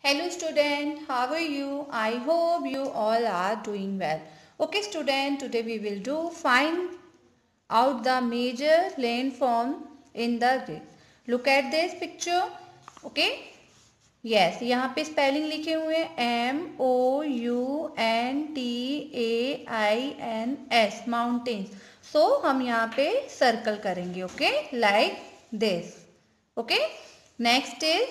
Hello student, how are you? I hope you all are doing well. Okay student, today we will do find out the major landform in the grid. Look at this picture. Okay? Yes, यहाँ पे spelling लिखे हुए हैं MOUNTAINS mountains. सो हम यहाँ पे circle करेंगे. Okay, like this. Okay, next is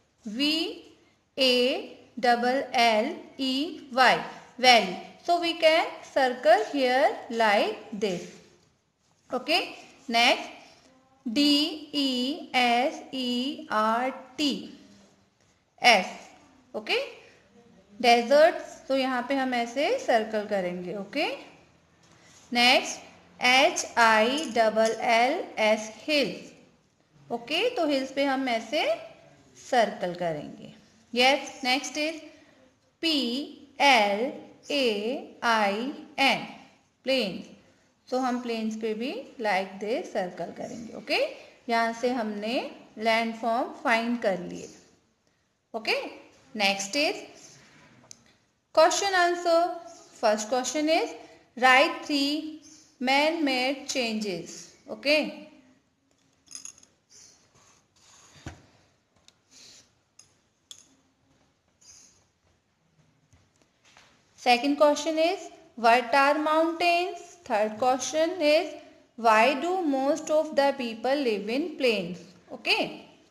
VALLEY valley. So we can circle here like this. Okay, next DESERT S. Okay, desert. तो यहाँ पे हम ऐसे सर्कल करेंगे. Okay, next HILLS hills. Okay, तो हिल्स पे हम ऐसे सर्कल करेंगे. Yes, next is PLAIN plains. तो हम प्लेन्स पे भी लाइक दिस सर्कल करेंगे. ओके, यहाँ से हमने लैंडफॉर्म फाइंड कर लिए. Okay, next is question answer. First question is write 3 man made changes. Okay, second question is what are mountains. Third question is why do most of the people live in plains. Okay,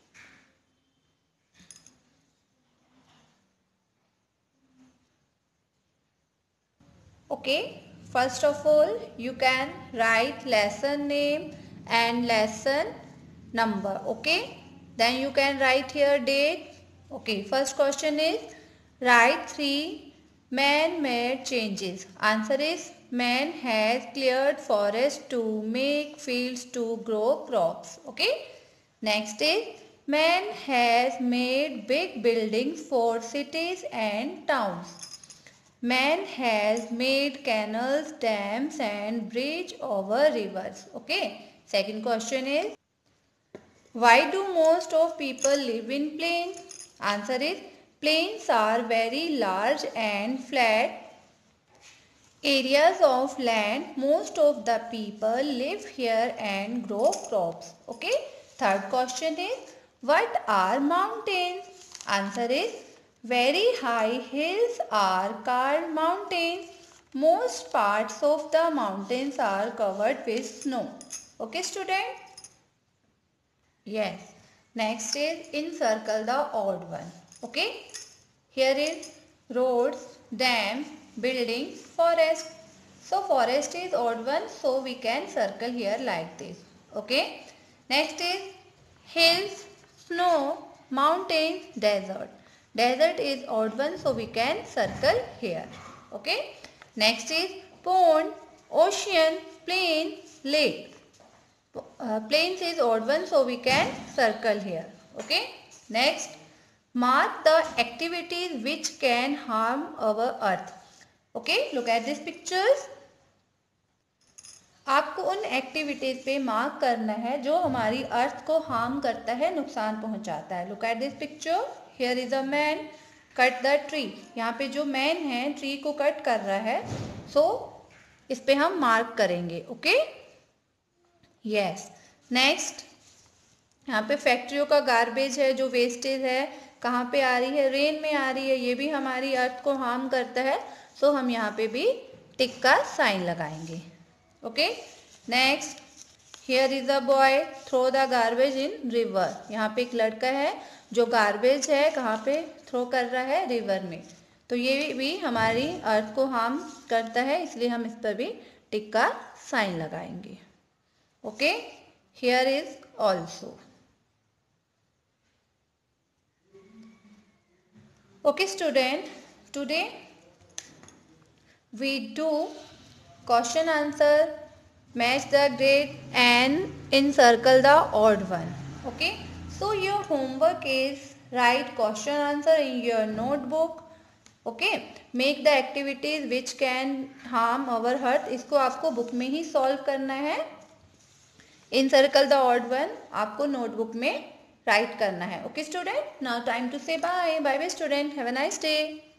okay, first of all you can write lesson name and lesson number. Okay, then you can write here date. Okay, first question is write 3 man-made changes. Answer is man has cleared forest to make fields to grow crops. Okay, next is man has made big buildings for cities and towns. Man has made canals, dams and bridge over rivers. Okay, second question is why do most of people live in plains. Answer is plains are very large and flat areas of land. Most of the people live here and grow crops. Okay, third question is what are mountains. Answer is very high hills are called mountains. Most parts of the mountains are covered with snow. Okay student. Yes, next is encircle the odd one. Okay, here is roads, dams, buildings, forest. So forest is odd one, so we can circle here like this. Okay, next is hills, snow, mountains, desert. Desert is odd one, so we can circle here. Okay, next is pond, ocean, plain, lake. Plains is odd one, so we can circle here. Okay, next mark the activities which can harm our earth. Okay, look at these pictures. आपको उन activities पे mark करना है जो हमारी अर्थ को harm करता है, नुकसान पहुंचाता है. Look at this picture. Here is a man cut the tree. यहाँ पे जो मैन है ट्री को कट कर रहा है, सो इस पे हम मार्क करेंगे. Okay, yes. नेक्स्ट, यहाँ पे फैक्ट्रियों का गार्बेज है, जो वेस्टेज है कहाँ पे आ रही है, रेन में आ रही है. ये भी हमारी अर्थ को हार्म करता है, सो हम यहाँ पे भी टिक का साइन लगाएंगे. Okay, next, here is a boy throw the garbage in river. यहाँ पे एक लड़का है जो गार्बेज है कहाँ पे थ्रो कर रहा है, रिवर में. तो ये भी हमारी अर्थ को हार्म करता है, इसलिए हम इस पर भी टिक का साइन लगाएंगे. Okay, here is also. Okay student, today we do question answer, match the grid and encircle the odd one. Okay, so your homework is write question answer in your notebook. Okay, make the activities which can harm our earth. इसको आपको book में ही solve करना है. encircle the odd one आपको notebook में write करना है. Okay student, now time to say bye. Bye bye student, have a nice day.